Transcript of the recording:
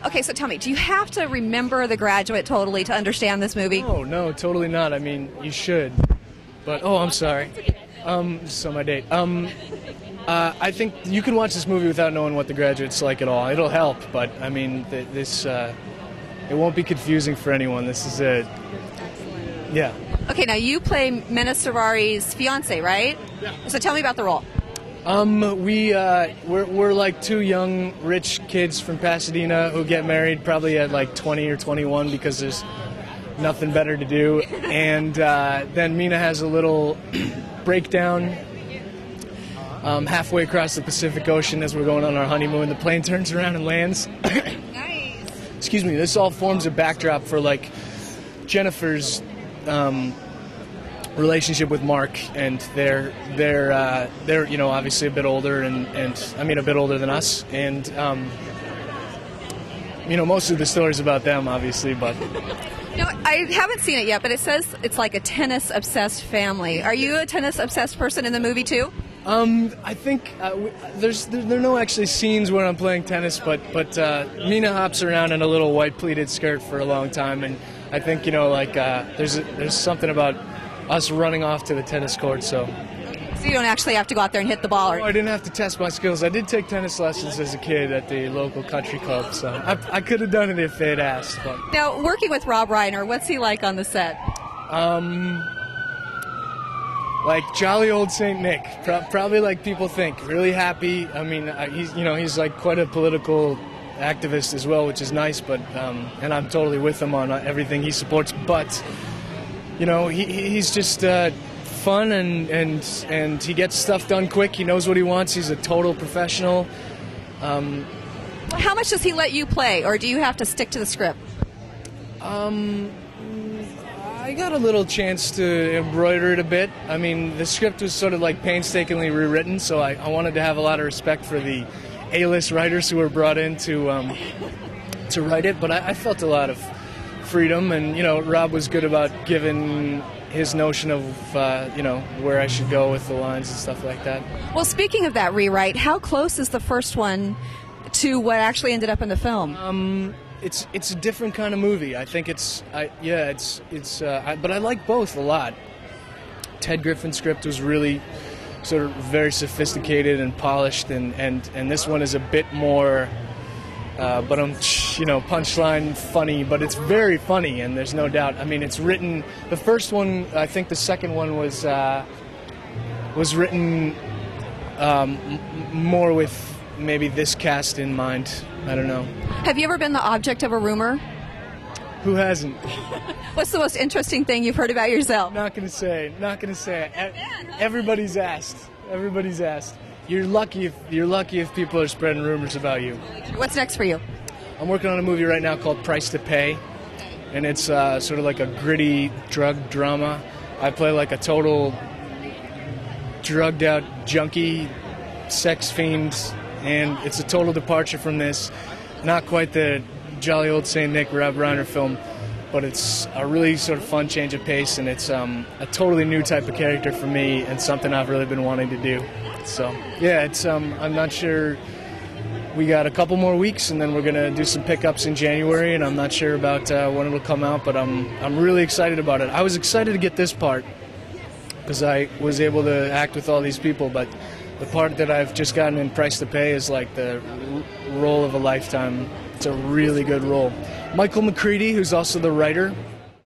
Okay, so tell me, do you have to remember The Graduate totally to understand this movie? No, no, totally not. I mean, you should. But, oh, I'm sorry. Just on my date. I think you can watch this movie without knowing what The Graduate's like at all. It'll help, but, I mean, it won't be confusing for anyone. This is it. Yeah. Okay, now you play Mena Sarari's fiance, right? Yeah. So tell me about the role. We're like two young, rich kids from Pasadena who get married probably at like 20 or 21 because there's nothing better to do. And then Mina has a little breakdown halfway across the Pacific Ocean as we're going on our honeymoon. The plane turns around and lands. Nice. Excuse me. This all forms a backdrop for like Jennifer's relationship with Mark, and they're you know, obviously a bit older and I mean a bit older than us, and you know, most of the story's about them, obviously, but. No, I haven't seen it yet, but it says it's like a tennis-obsessed family. Are you a tennis-obsessed person in the movie too? I think there are no actually scenes where I'm playing tennis, but Mina hops around in a little white pleated skirt for a long time, and I think, you know, like there's something about us running off to the tennis court, so. So you don't actually have to go out there and hit the ball? No, I didn't have to test my skills. I did take tennis lessons as a kid at the local country club, so I could have done it if they'd asked. But. Now, working with Rob Reiner, what's he like on the set? Like jolly old Saint Nick, probably like people think. Really happy. I mean, he's like quite a political activist as well, which is nice. But and I'm totally with him on everything he supports. But you know, he's just fun and he gets stuff done quick. He knows what he wants. He's a total professional. How much does he let you play, or do you have to stick to the script? I got a little chance to embroider it a bit. I mean, the script was sort of like painstakingly rewritten, so I wanted to have a lot of respect for the A-list writers who were brought in to write it, but I felt a lot of freedom, and, you know, Rob was good about giving his notion of, you know, where I should go with the lines and stuff like that. Well, speaking of that rewrite, how close is the first one to what actually ended up in the film? It's a different kind of movie. I think but I like both a lot. Ted Griffin's script was really sort of very sophisticated and polished, and this one is a bit more, but you know, punchline funny, but it's very funny, and there's no doubt. I mean, it's written. The first one, I think, the second one was written more with maybe this cast in mind. I don't know. Have you ever been the object of a rumor? Who hasn't? What's the most interesting thing you've heard about yourself? Not gonna say. Everybody's asked. Everybody's asked. You're lucky if people are spreading rumors about you. What's next for you? I'm working on a movie right now called Price to Pay, and it's sort of like a gritty drug drama. I play like a total drugged out junkie, sex fiend, and it's a total departure from this. Not quite the jolly old Saint Nick Rob Reiner film, but it's a really sort of fun change of pace, and it's a totally new type of character for me and something I've really been wanting to do. So yeah, it's I'm not sure. We got a couple more weeks, and then we're gonna do some pickups in January, and I'm not sure about when it'll come out, but I'm really excited about it. I was excited to get this part because I was able to act with all these people, but the part that I've just gotten in Price to Pay is like the role of a lifetime. It's a really good role. Michael McCready, who's also the writer,